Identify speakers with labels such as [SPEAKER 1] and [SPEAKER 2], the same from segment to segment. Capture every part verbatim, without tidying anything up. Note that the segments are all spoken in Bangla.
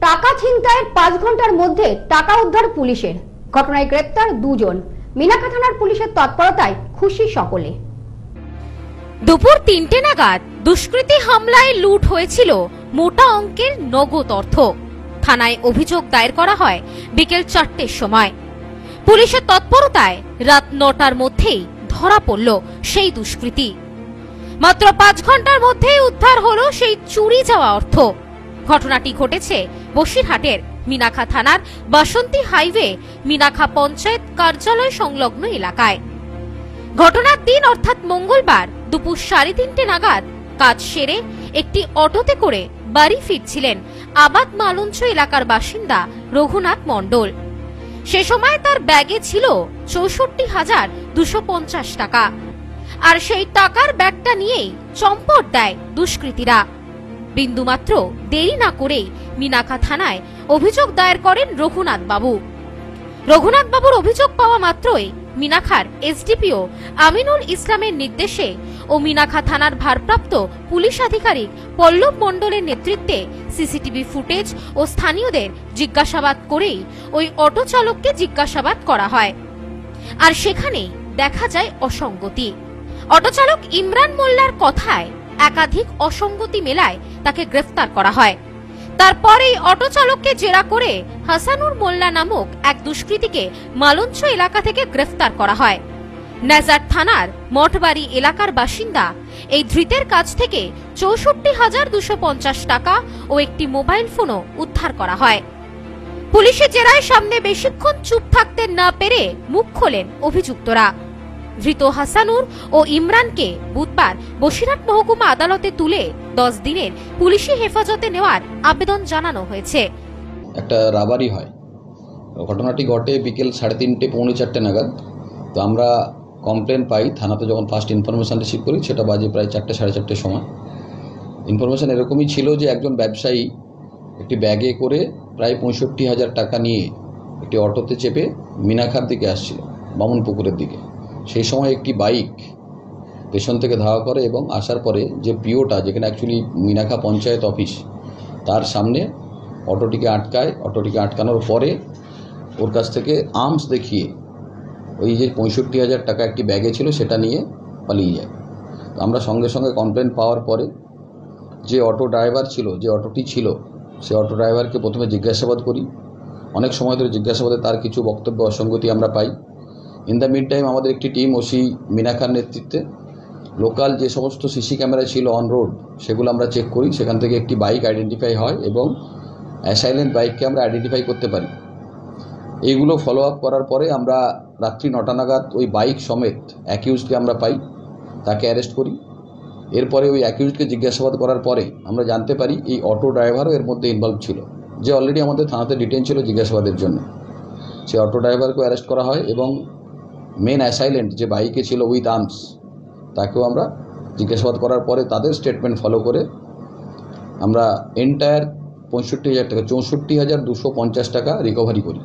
[SPEAKER 1] টাকা ছিনতাইয়ের পাঁচ ঘন্টার মধ্যে টাকা উদ্ধার পুলিশের। ঘটনায় গ্রেপ্তার দুজন। মিনাখা থানার পুলিশের তৎপরতায় খুশি সকলে।
[SPEAKER 2] দুপুর তিনটে নাগাদ দুষ্কৃতী হামলায় লুট হয়েছিল মোটা অঙ্কের নগদ অর্থ। থানায় অভিযোগ দায়ের করা হয় বিকেল চারটের সময়। পুলিশের তৎপরতায় রাত নটার মধ্যেই ধরা পড়ল সেই দুষ্কৃতী। মাত্র পাঁচ ঘন্টার মধ্যেই উদ্ধার হলো সেই চুরি যাওয়া অর্থ। ঘটনাটি ঘটেছে বসিরহাটের মিনাখা থানার বাসন্তী হাইওয়ে মিনাখা পঞ্চায়েত কার্যালয় সংলগ্ন এলাকায়। ঘটনার দিন অর্থাৎ মঙ্গলবার দুপুর সাড়ে তিনটে নাগাদ কাজ সেরে একটি অটোতে করে বাড়ি ফিরছিলেন আবাদ মালঞ্চ এলাকার বাসিন্দা রঘুনাথ মণ্ডল। সে সময় তার ব্যাগে ছিল চৌষট্টি হাজার দুশো পঞ্চাশ টাকা। আর সেই টাকার ব্যাগটা নিয়েই চম্পট দেয় দুষ্কৃতীরা। বিন্দুমাত্র দেরি না করেই মিনাখা থানায় অভিযোগ দায়ের করেন রঘুনাথ বাবু। রঘুনাথ বাবুর অভিযোগ পাওয়া মাত্রই মিনাখার এসডিপিও আমিনুল ইসলামের নির্দেশে ও মিনাখা থানার ভারপ্রাপ্ত পুলিশ আধিকারিক পল্লব মণ্ডলের নেতৃত্বে সিসিটিভি ফুটেজ ও স্থানীয়দের জিজ্ঞাসাবাদ করেই ওই অটো চালককে জিজ্ঞাসাবাদ করা হয়। আর সেখানেই দেখা যায় অসঙ্গতি। অটো চালক ইমরান মোল্লার কথায় একাধিক অসঙ্গতি মেলায় তাকে গ্রেফতার করা হয়। তারপরেই অটো চালককে জেরা করে হাসানুর মোল্লা নামক এক দুষ্কৃতীকে মালঞ্চ এলাকা থেকে গ্রেফতার করা হয়। নেজার থানার মঠবাড়ি এলাকার বাসিন্দা এই ধৃতের কাছ থেকে চৌষট্টি হাজার দুশো পঞ্চাশ টাকা ও একটি মোবাইল ফোনও উদ্ধার করা হয়। পুলিশের জেরায় সামনে বেশিক্ষণ চুপ থাকতে না পেরে মুখ খোলেন অভিযুক্তরা। ধৃত হাসানুর ও ইমরানকে বুধবার বসিরহাট মহকুমা আদালতে তুলে দশ দিনের পুলিশি হেফাজতে নেওয়ার আবেদন জানানো হয়েছে।
[SPEAKER 3] একটা রাবারি হয়। ঘটনাটি ঘটে বিকেল সাড়ে তিনটে পৌনে চারটে নাগাদ। তো আমরা কমপ্লেন পাই থানাতে, যখন ফার্স্ট ইনফরমেশন রিসিভ করি সেটা বাজে প্রায় চারটে সাড়ে চারটের সময়। ইনফরমেশন এরকমই ছিল যে একজন ব্যবসায়ী একটি ব্যাগে করে প্রায় পঁয়ষট্টি হাজার টাকা নিয়ে একটি অটোতে চেপে মিনাখার দিকে আসছিল, বামুনপুকুরের দিকে। সেই সময় একটি বাইক পেছন থেকে ধাওয়া করে এবং আসার পরে যে পিওটা, যেখানে অ্যাকচুয়ালি মিনাখা পঞ্চায়েত অফিস, তার সামনে অটোটিকে আটকায়। অটোটিকে আটকানোর পরে ওর কাছ থেকে আর্মস দেখিয়ে ওই যে পঁয়ষট্টি হাজার টাকা একটি ব্যাগে ছিল সেটা নিয়ে পালিয়ে যায়। তো আমরা সঙ্গে সঙ্গে কমপ্লেন পাওয়ার পরে যে অটো ড্রাইভার ছিল, যে অটোটি ছিল, সে অটো ড্রাইভারকে প্রথমে জিজ্ঞাসাবাদ করি। অনেক সময় ধরে জিজ্ঞাসাবাদে তার কিছু বক্তব্য অসঙ্গতি আমরা পাই। ইন দ্য মিড টাইম আমাদের একটি টিম ওসি মিনাখার নেতৃত্বে লোকাল যে সমস্ত সিসি ক্যামেরা ছিল অন রোড সেগুলো আমরা চেক করি। সেখান থেকে একটি বাইক আইডেন্টিফাই হয় এবং অ্যাসাইলেন্ট বাইককে আমরা আইডেন্টিফাই করতে পারি। এইগুলো ফলো আপ করার পরে আমরা রাত্রি নটা নাগাদ ওই বাইক সমেত অ্যাকিউজকে আমরা পাই, তাকে অ্যারেস্ট করি। এরপরে ওই অ্যাকিউজকে জিজ্ঞাসাবাদ করার পরে আমরা জানতে পারি এই অটো ড্রাইভারও এর মধ্যে ইনভলভ ছিল, যে অলরেডি আমাদের থানাতে ডিটেন ছিল জিজ্ঞাসাবাদের জন্য। সে অটো ড্রাইভারকেও অ্যারেস্ট করা হয় এবং মেন অ্যাসাইলেন্ট যে বাইকে ছিল উইথ আর্মস, তাকেও আমরা জিজ্ঞাসাবাদ করার পরে তাদের স্টেটমেন্ট ফলো করে আমরা এন্টায়ার পঁয়ষট্টি হাজার টাকা চৌষট্টি হাজার দুশো পঞ্চাশ টাকা রিকভারি করি।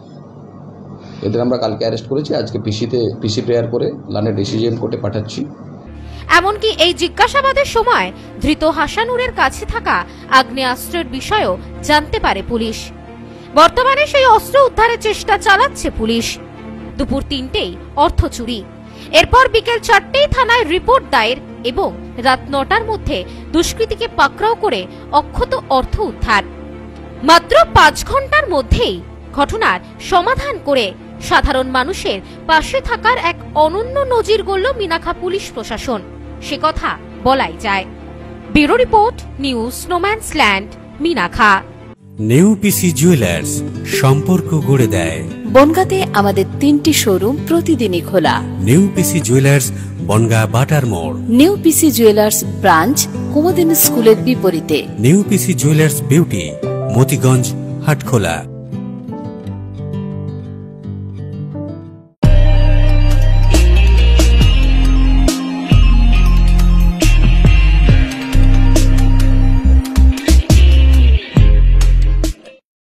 [SPEAKER 3] এদের আমরা কালকে অ্যারেস্ট করেছি, আজকে পিসিতে পিসি প্রেয়ার করে লানের ডিসিশন কোর্টে পাঠাচ্ছি।
[SPEAKER 2] এমনকি এই জিজ্ঞাসাবাদের সময় ধৃত হাসানুরের কাছে থাকা আগ্নেয়াস্ত্রের বিষয়েও জানতে পারে পুলিশ। বর্তমানে সেই অস্ত্র উদ্ধারের চেষ্টা চালাচ্ছে পুলিশ। দুপুর তিনটেই অর্থ চুরি, এরপর বিকেল চারটেই থানায় রিপোর্ট দায়ের এবং রাত নটার মধ্যে দুষ্কৃতীকে পাকড়াও করে অক্ষত অর্থ উদ্ধার। মাত্র পাঁচ ঘন্টার মধ্যেই ঘটনার সমাধান করে সাধারণ মানুষের পাশে থাকার এক অনন্য নজির গড়ল মিনাখা পুলিশ প্রশাসন, সে কথা বলাই যায়। Bureau report, news snowman's land, Minakha.
[SPEAKER 4] New PC jewellers, সম্পর্ক গড়ে দেয়।
[SPEAKER 5] বনগাঁতে আমাদের তিনটি শোরুম প্রতিদিনই খোলা।
[SPEAKER 4] নিউ পিসি জুয়েলার্স, বনগাঁ বাটার মোড়।
[SPEAKER 5] New PC jewellers branch Kumudini স্কুলের বিপরীতে।
[SPEAKER 4] New PC jewellers beauty, Motiganj, Hatkhola.